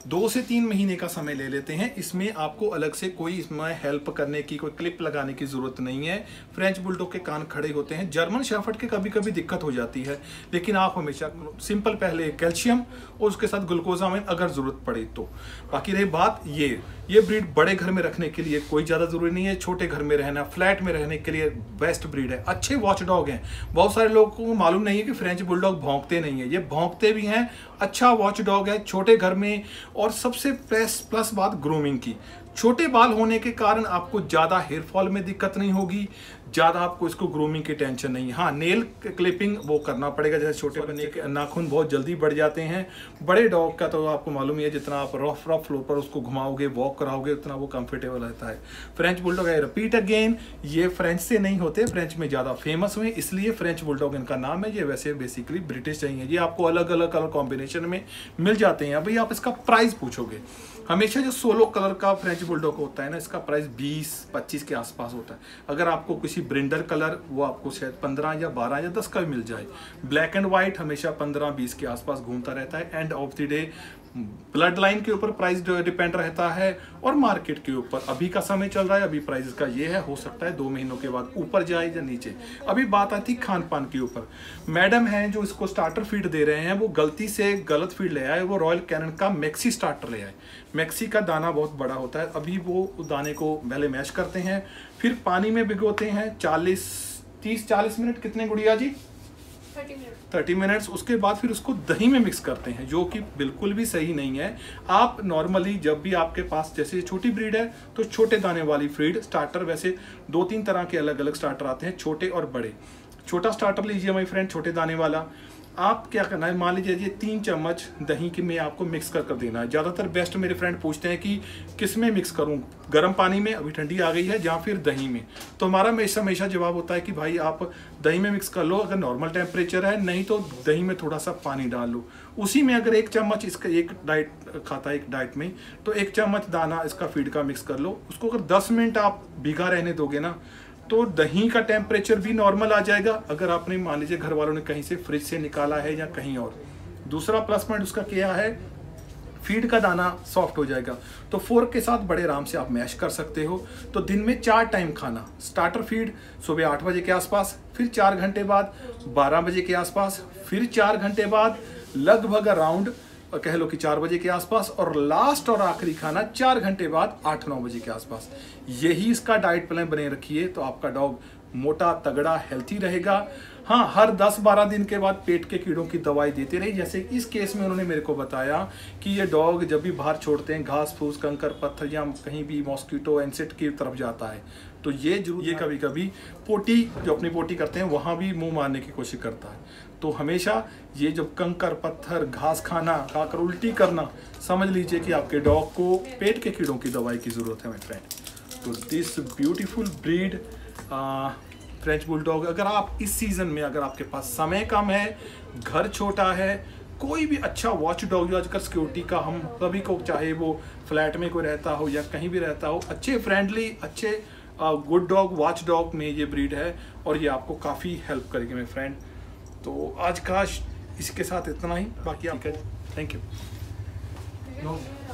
2 से 3 महीने का समय ले लेते हैं। इसमें आपको अलग से कोई इसमें हेल्प करने की, कोई क्लिप लगाने की ज़रूरत नहीं है। फ्रेंच बुलडॉग के कान खड़े होते हैं। जर्मन शेफर्ड के कभी कभी दिक्कत हो जाती है, लेकिन आप हमेशा सिंपल पहले कैल्शियम और उसके साथ ग्लूकोजामिन अगर ज़रूरत पड़े तो। बाकी रही बात ये ब्रीड बड़े घर में रखने के लिए कोई ज़्यादा ज़रूरी नहीं है। छोटे घर में रहना, फ्लैट में रहने के लिए बेस्ट ब्रीड है। अच्छे वॉच डॉग हैं। बहुत सारे लोगों को मालूम नहीं है कि फ्रेंच बुलडॉग भौंकते नहीं है। ये भौंकते भी हैं। अच्छा वॉच डॉग है छोटे घर में। और सबसे प्लस बात ग्रूमिंग की। छोटे बाल होने के कारण आपको ज़्यादा हेयर फॉल में दिक्कत नहीं होगी, ज़्यादा आपको इसको ग्रूमिंग की टेंशन नहीं है। हाँ, नेल क्लिपिंग वो करना पड़ेगा, जैसे छोटे बच्चे के नाखून बहुत जल्दी बढ़ जाते हैं। बड़े डॉग का तो आपको मालूम ही है, जितना आप रफ फ्लोर पर उसको घुमाओगे, वॉक कराओगे, उतना वो कंफर्टेबल रहता है। फ्रेंच बुलडॉग है, रिपीट अगेन, ये फ्रेंच से नहीं होते, फ्रेंच में ज़्यादा फेमस हुए इसलिए फ्रेंच बुलडॉग इनका नाम है। ये वैसे बेसिकली ब्रिटिश चाहिए। ये आपको अलग अलग कलर कॉम्बिनेशन में मिल जाते हैं। अभी आप इसका प्राइस पूछोगे, हमेशा जो सोलो कलर का फ्रेंच बुलडॉग होता है ना, इसका प्राइस 20-25 के आसपास होता है। अगर आपको किसी ब्रिंडर कलर, वो आपको शायद 15 या 12 या 10 का भी मिल जाए। ब्लैक एंड वाइट हमेशा 15-20 के आसपास घूमता रहता है। End of the day blood line के ऊपर प्राइस डिपेंड रहता है और मार्केट के ऊपर। अभी का समय चल रहा है, अभी प्राइस का ये है, हो सकता है 2 महीनों के बाद ऊपर जाए या नीचे। अभी बात आती खान पान के ऊपर। मैडम हैं जो इसको स्टार्टर फीड दे रहे हैं, वो गलती से गलत फीड ले आए। वो रॉयल कैनन का मैक्सी स्टार्टर ले आए। मैक्सी का दाना बहुत बड़ा होता है। अभी वो दाने को पहले मैश करते हैं, फिर पानी में भिगोते हैं 30-40 मिनट। कितने गुड़िया जी? 30 मिनट्स। उसके बाद फिर उसको दही में मिक्स करते हैं, जो कि बिल्कुल भी सही नहीं है। आप नॉर्मली जब भी आपके पास, जैसे छोटी ब्रीड है तो छोटे दाने वाली फीड स्टार्टर, वैसे 2-3 तरह के अलग अलग स्टार्टर आते हैं, छोटे और बड़े। छोटा स्टार्टर लीजिए माय फ्रेंड, छोटे दाने वाला। आप क्या करना है, मान लीजिए 3 चम्मच दही के में आपको मिक्स कर देना है। ज़्यादातर बेस्ट मेरे फ्रेंड पूछते हैं कि किस में मिक्स करूं, गर्म पानी में, अभी ठंडी आ गई है, या फिर दही में। तो हमारा हमेशा जवाब होता है कि भाई आप दही में मिक्स कर लो अगर नॉर्मल टेम्परेचर है, नहीं तो दही में थोड़ा सा पानी डाल लो। उसी में अगर 1 चम्मच इसका, एक डाइट खाता है एक डाइट में, तो 1 चम्मच दाना इसका फीड का मिक्स कर लो। उसको अगर 10 मिनट आप भिगा रहने दोगे ना, तो दही का टेम्परेचर भी नॉर्मल आ जाएगा। अगर आपने मान लीजिए घर वालों ने कहीं से फ्रिज से निकाला है या कहीं और। दूसरा प्लस पॉइंट उसका क्या है, फीड का दाना सॉफ्ट हो जाएगा। तो फोर्क के साथ बड़े आराम से आप मैश कर सकते हो। तो दिन में 4 टाइम खाना, स्टार्टर फीड सुबह 8 बजे के आसपास, फिर 4 घंटे बाद 12 बजे के आसपास, फिर 4 घंटे बाद लगभग अराउंड कह लो कि 4 बजे के आसपास, और लास्ट और आखिरी खाना 4 घंटे बाद 8-9 बजे के आसपास। यही इसका डाइट प्लान बने रखिए तो आपका डॉग मोटा तगड़ा हेल्थी रहेगा। हाँ, हर 10-12 दिन के बाद पेट के कीड़ों की दवाई देते रहिए। जैसे इस केस में उन्होंने मेरे को बताया कि ये डॉग जब भी बाहर छोड़ते हैं, घास फूस, कंकर पत्थर या कहीं भी मॉस्किटो इंसेक्ट की तरफ जाता है, तो ये जरूर, ये कभी कभी पोटी, जो अपनी पोटी करते हैं वहाँ भी मुंह मारने की कोशिश करता है। तो हमेशा ये जब कंकर पत्थर, घास खाकर उल्टी करना, समझ लीजिए कि आपके डॉग को पेट के कीड़ों की दवाई की ज़रूरत है माय फ्रेंड। तो this beautiful breed French bulldog, अगर आप इस सीज़न में, अगर आपके पास समय कम है, घर छोटा है, कोई भी अच्छा वॉच डॉग, जो आजकल सिक्योरिटी का हम सभी को, चाहे वो फ्लैट में कोई रहता हो या कहीं भी रहता हो, अच्छे फ्रेंडली, अच्छे गुड डॉग, वॉच डॉग में ये ब्रीड है और ये आपको काफ़ी हेल्प करेगी मेरे फ्रेंड। तो आज का इसके साथ इतना ही, बाकी आपका थैंक यू।